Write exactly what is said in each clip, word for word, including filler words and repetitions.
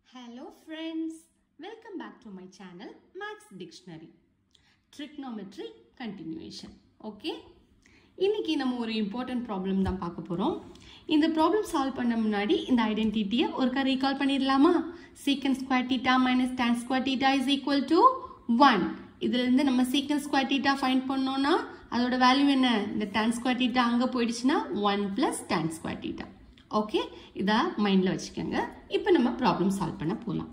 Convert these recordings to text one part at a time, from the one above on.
Hello friends, welcome back to my channel Max Dictionary. Trigonometry continuation. Okay? இன்னைக்கு நம்ம ஒரு important problem தான் பார்க்க போறோம். இந்த problem solve பண்ண முன்னாடி இந்த identity ஒருக்கா recall பண்ணிரலாமா? Secant square theta minus tan square theta is equal to one. இதில இருந்து நம்ம secant square theta find பண்ணோம்னா அதோட வேல்யூ என்ன? இந்த tan square theta அங்க போயிடுச்சுனா one plus tan square theta. Okay, இத மைண்ட்ல வச்சுக்கங்க. இப்போ நம்ம ப்ராப்ளம் சால்வ் பண்ண போலாம்.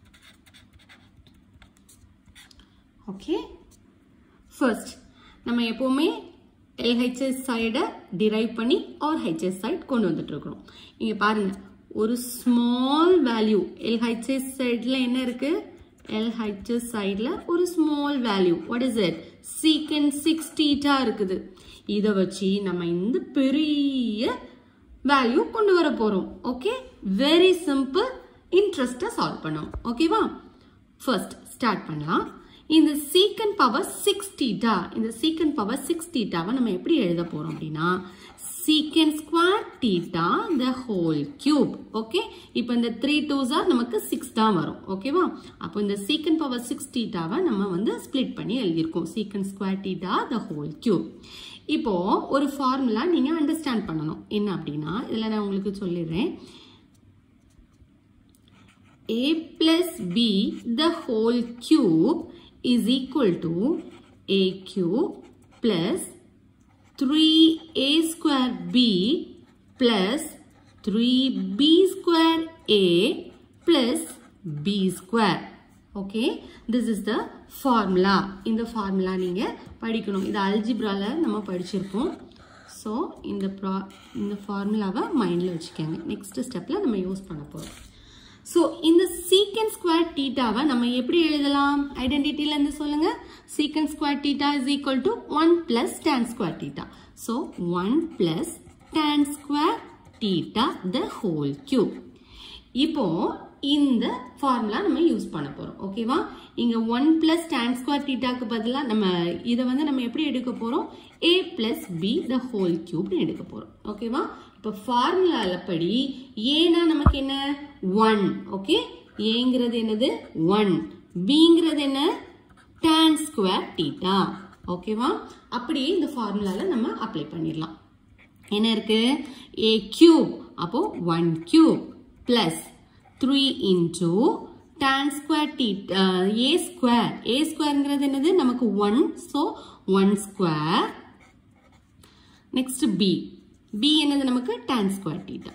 Okay, first நம்ம எப்பவுமே L H S சைட டிரைவ் பண்ணி or H S சைடு கொண்டு வந்துட்டு இருக்கோம். இங்க பாருங்க, ஒரு small value L H S சைடுல என்ன இருக்கு? L H S சைடுல ஒரு small value. What is it? Secant six theta இருக்குது. இத வச்சு நம்ம இந்த பெரிய value கொண்டு வர போறோம். Okay, very simple. Interest solve பண்ணோம். Okay வா? First start பண்ணலாம். இந்த secant power six theta, இந்த secant power six theta வ நம்ம எப்படி எழுத போறோம் அப்படினா secant square theta the whole cube. Okay, இப்போ இந்த three twos are நமக்கு six தான் வரும். Okay வா? அப்போ இந்த secant power six theta வ நம்ம வந்து split பண்ணி எழுதிருக்கோம். Secant square theta the whole cube. இப்போ ஒரு ஃபார்முலா நீங்க அண்டர்ஸ்டாண்ட் பண்ணணும். என்ன அப்படினா இதெல்லாம் நான் உங்களுக்கு சொல்லிறேன். A plus B the whole cube is equal to A cube plus three A square B plus three B square A plus B square. Okay, this is the formula. இந்த formula நீங்க படிக்கணும். இது அல்ஜிப்ரால நம்ம படிச்சிருப்போம். So இந்த இந்த ஃபார்முலாவை மைண்ட்ல வச்சுக்கங்க. நெக்ஸ்ட் ஸ்டெப்ல நம்ம யூஸ் பண்ண போறோம். So இந்த secant square theta வை நம்ம எப்படி எழுதலாம்? ஐடென்டிட்டில இருந்து சொல்லுங்க. Secant square theta is equal to one plus tan square theta. So one plus tan square theta the whole cube. இப்போ இந்த ஃபார்முலா நம்ம யூஸ் பண்ண போறோம். ஓகேவா? இங்க one plus tan square theta க்கு பதிலா நம்ம இத வந்து நம்ம எப்படி எடுக்க போறோம்? A plus B the whole cube னு எடுக்க போறோம். ஓகேவா? இப்போ ஃபார்முலால படி A னா நமக்கு என்ன? one. ஓகே? A ங்கிறது என்னது? one. B ங்கிறது என்ன? tan square theta. ஓகேவா? அப்படியே இந்த ஃபார்முலால நம்ம அப்ளை பண்ணிரலாம். என்ன இருக்கு? A cube. அப்போ one cube plus three into tan square theta uh, a square. A square ங்கிறது என்னது? நமக்கு one. So one square. Next B. B என்னது நமக்கு? tan square theta.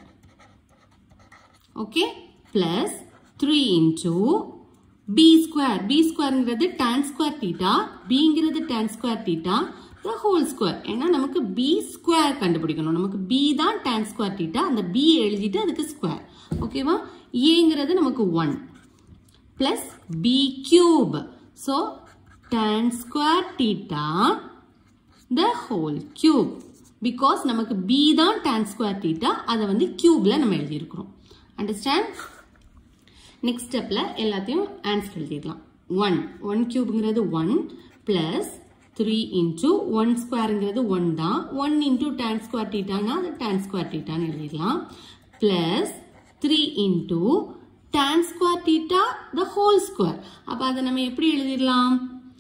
Okay, plus three into B square. B square ங்கிறது tan square theta. B ங்கிறது tan square theta the whole square. ஏன்னா நமக்கு B square கண்டுபிடிக்கணும். நமக்கு B தான் tan square theta. அந்த B எழுதிட்டு அதுக்கு square. ஓகேவா? A ங்கிறது நமக்கு one plus B cube. So tan square theta the whole cube. Because நமக்கு B தான் tan square theta, அதை வந்து cubeல நம்ம எழுதி இருக்கிறோம். Understand? Next stepல எல்லாத்தையும் answer எழுதிடலாம். one. one cube ங்கிறது one plus three into one square ங்கிறது one தான். one into tan square theta னா அது tan square theta னு எழுதிடலாம். Plus three into tan square theta the whole square. அப்ப அதை நம்ம எப்படி எழுதிடலாம்?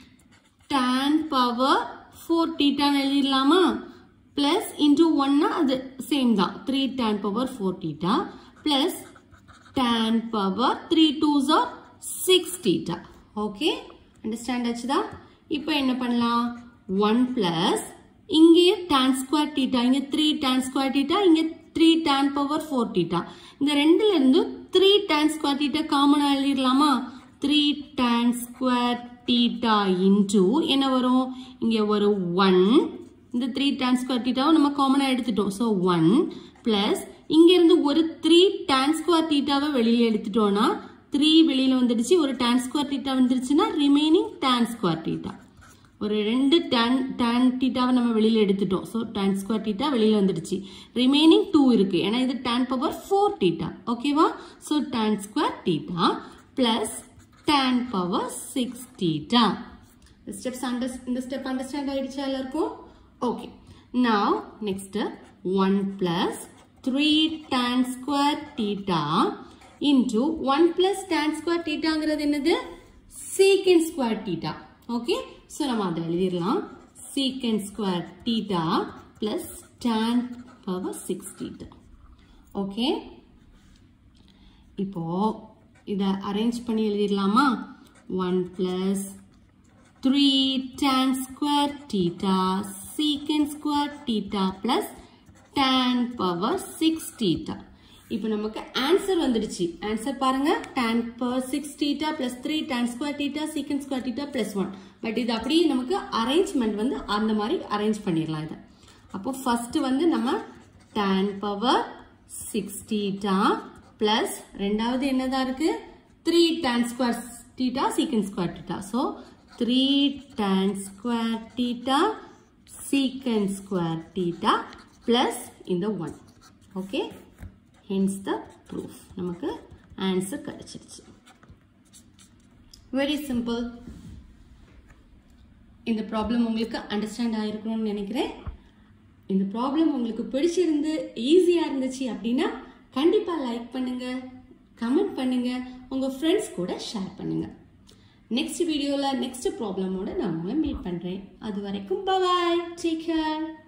tan power four theta னு எழுதிடலாமா? Plus into one னா அது same தான். three tan power four theta plus tan power three twos are six theta. Okay, understand ஆச்சுதா? இப்போ என்ன பண்ணலாம்? one plus இங்கே tan square theta, இங்கே three tan square theta, இங்கே three tan power four theta. இந்த ரெண்டுல இருந்து three tan square theta காமனா எழுதிடலாமா? three tan square theta into என்ன வரும்? இங்கே ஒரு one. இந்த three tan square theta நம்ம காமனா எடுத்துட்டோம். So one plus இங்க இருந்து ஒரு three tan square theta வை வெளியில எடுத்துட்டோம்னா three வெளியில வந்துடுச்சு. ஒரு tan square theta வந்துருச்சுன்னா remaining tan square theta. ஒரு ரெண்டு tan tan theta வை நம்ம வெளியில எடுத்துட்டோம். So tan square theta வெளியில வந்துடுச்சு. remaining two இருக்கு. ஏன்னா இது tan power four theta. ஓகேவா? So tan square theta plus tan power six theta. The steps under இந்த step understand ஆயிடுச்சா எல்லாருக்கும்? Okay. Now next one plus three tan square theta into one plus tan square thetaங்கிறது என்னது secant square theta. Okay, so நம்ம அதை எழுதிடலாம். Secant square theta plus tan power six theta. Okay, இப்போ இதை arrange பண்ணி எழுதிடலாமா? one plus three tan square theta secant square theta plus tan power six theta. இப்போ நமக்கு answer வந்துடுச்சு. ஆன்சர் பாருங்க, tan power six theta plus three tan square theta secant square theta plus one. But இது அப்படியே நமக்கு arrangement வந்து அந்த மாதிரி அரேஞ்ச் பண்ணிடலாம். இதை அப்போ ஃபர்ஸ்ட் வந்து நம்ம tan power six theta plus ரெண்டாவது என்னதான் இருக்கு three tan square theta secant square theta. So three tan square theta secant square theta plus இந்த one. Okay, hence the proof. நமக்கு ஆன்சர் கிடைச்சிருச்சு. Very simple. இந்த ப்ராப்ளம் உங்களுக்கு அண்டர்ஸ்டாண்ட் ஆயிருக்கணும்னு நினைக்கிறேன். இந்த ப்ராப்ளம் உங்களுக்கு பிடிச்சிருந்து ஈஸியா இருந்துச்சு அப்படின்னா கண்டிப்பா லைக் பண்ணுங்க, கமெண்ட் பண்ணுங்க, உங்க ஃப்ரெண்ட்ஸ் கூட ஷேர் பண்ணுங்க. நெக்ஸ்ட் வீடியோல நெக்ஸ்ட் ப்ராப்ளமோட நான் உங்களை மீட் பண்றேன். அது வரைக்கும் பை பை, டேக் கேர்.